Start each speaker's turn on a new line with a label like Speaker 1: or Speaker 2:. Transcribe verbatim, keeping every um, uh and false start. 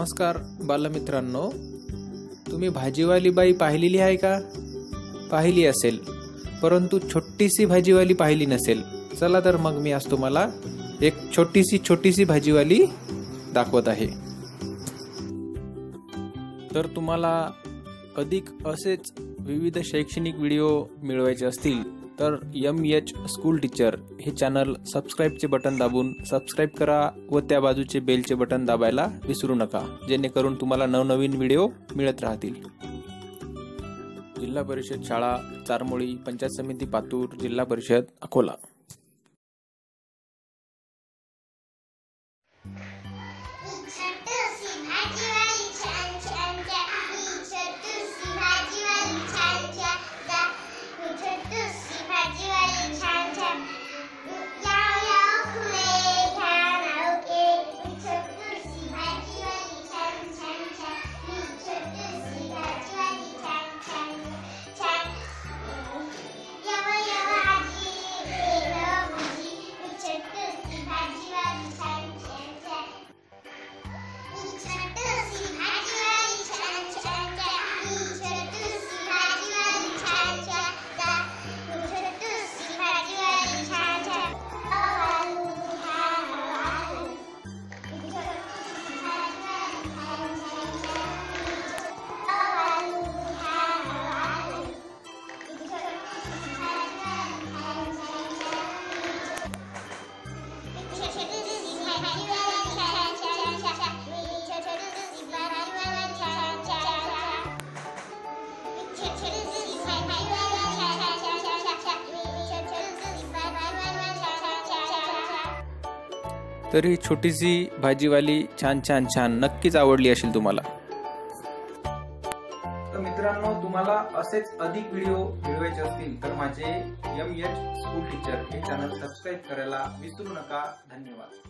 Speaker 1: नमस्कार बालमित्रांनो, तुम्ही भाजीवाली बाई पाहिलेली आहे का? पाहिली असेल, परंतु छोटीशी भाजीवाली पाहिली नसेल. चला तर मग मी आज तुम्हाला एक छोटीशी छोटीशी भाजीवाली दाखवत आहे. तर तुम्हाला अधिक असेच विविध शैक्षणिक व्हिडिओ मिळवायचे असतील तर एम एच स्कूल टीचर हे चॅनल सबस्क्राईबचे बटन दाबून सबस्क्राईब करा व त्या बाजूचे बेलचे बटन दाबायला विसरू नका, जेणेकरून तुम्हाला नवनवीन व्हिडिओ मिळत राहतील. जिल्हा परिषद शाळा चारमोळी, पंचायत समिती पातूर, जिल्हा परिषद अकोला. तर ही छोटीशी भाजीवाली छान छान छान नक्कीच आवडली असेल तुम्हाला. तर मित्रांनो, तुम्हाला असेच अधिक व्हिडिओ मिळवायचे असतील तर माझे एम एच स्कूल टीचर हे चॅनल सबस्क्राईब करायला विसरू नका. धन्यवाद.